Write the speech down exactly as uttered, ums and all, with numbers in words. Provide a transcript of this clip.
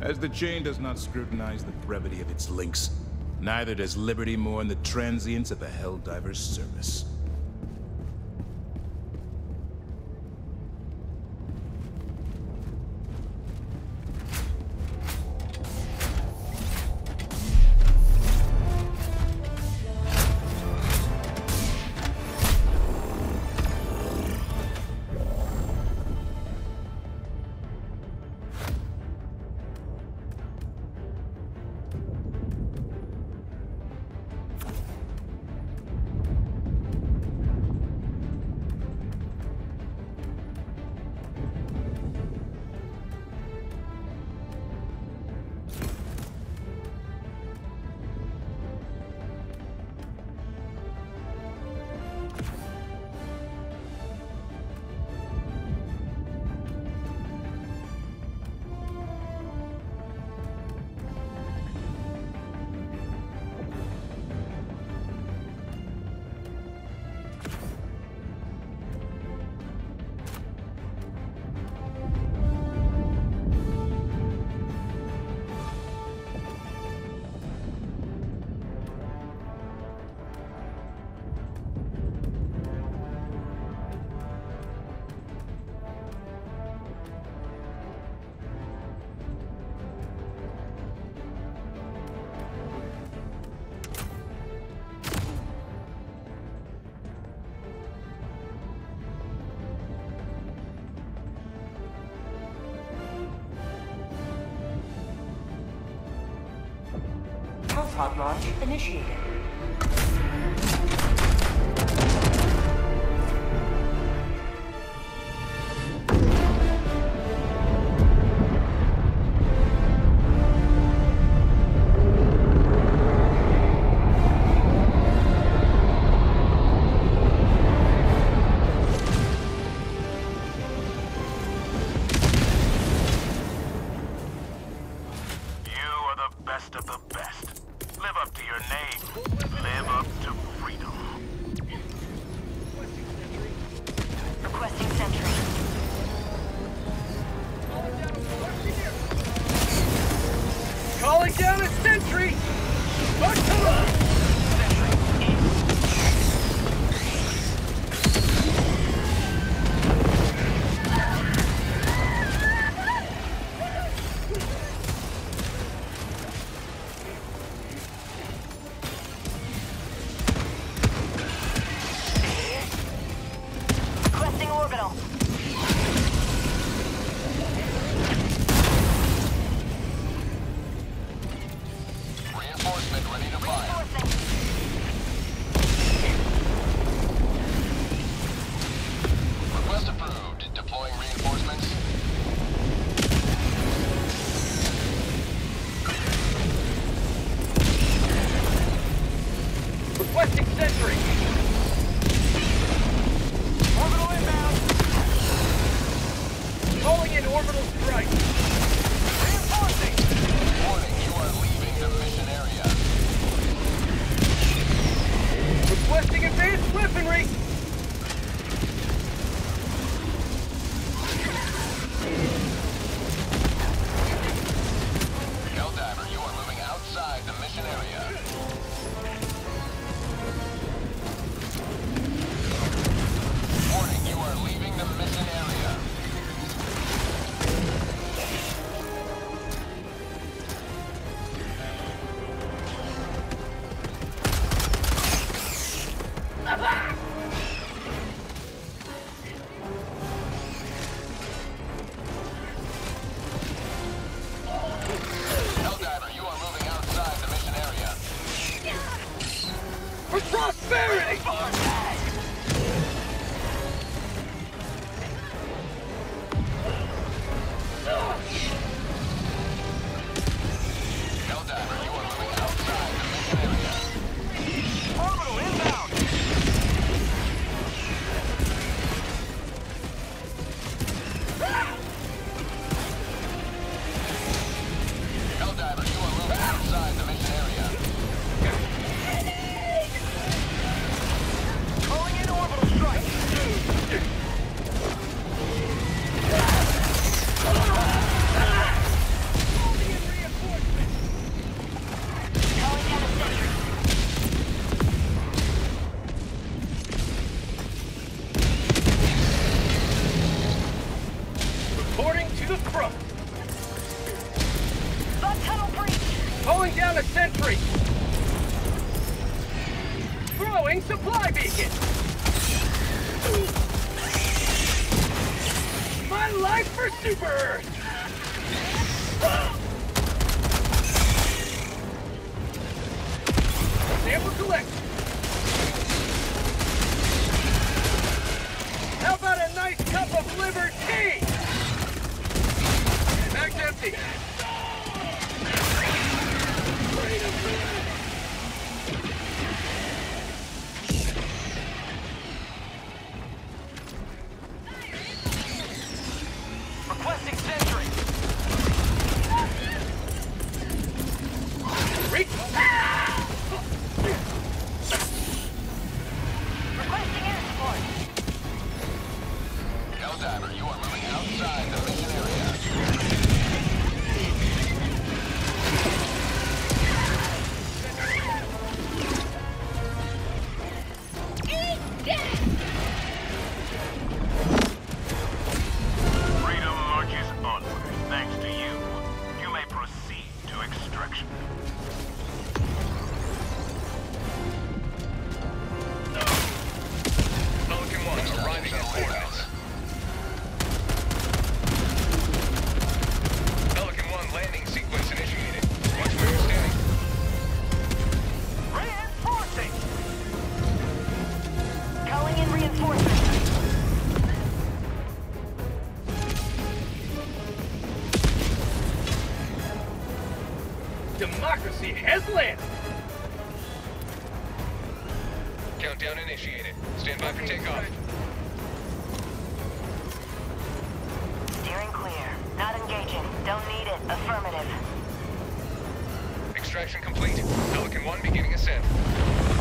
As the chain does not scrutinize the brevity of its links, neither does Liberty mourn the transience of the Helldiver's service. Pod launch initiated. You are the best of the best. Live up to your name. from? Bug tunnel breach! Calling down a sentry! Throwing supply beacon! My life for Super Earth! Sample collect! How about a nice cup of liver tea? Bag's empty. Requesting sentry! Reach! Requesting air support! Helldiver, you are moving outside the mission area. Freedom marches onward. Thanks to you. You may proceed to extraction. Pelican one arriving at coordinates. Pelican one landing sequence initiated. Watch where you're standing. Reinforcing! Calling in reinforcements. Democracy has landed! Countdown initiated. Stand by for takeoff. Steering clear. Not engaging. Don't need it. Affirmative. Extraction complete. Pelican one beginning ascent.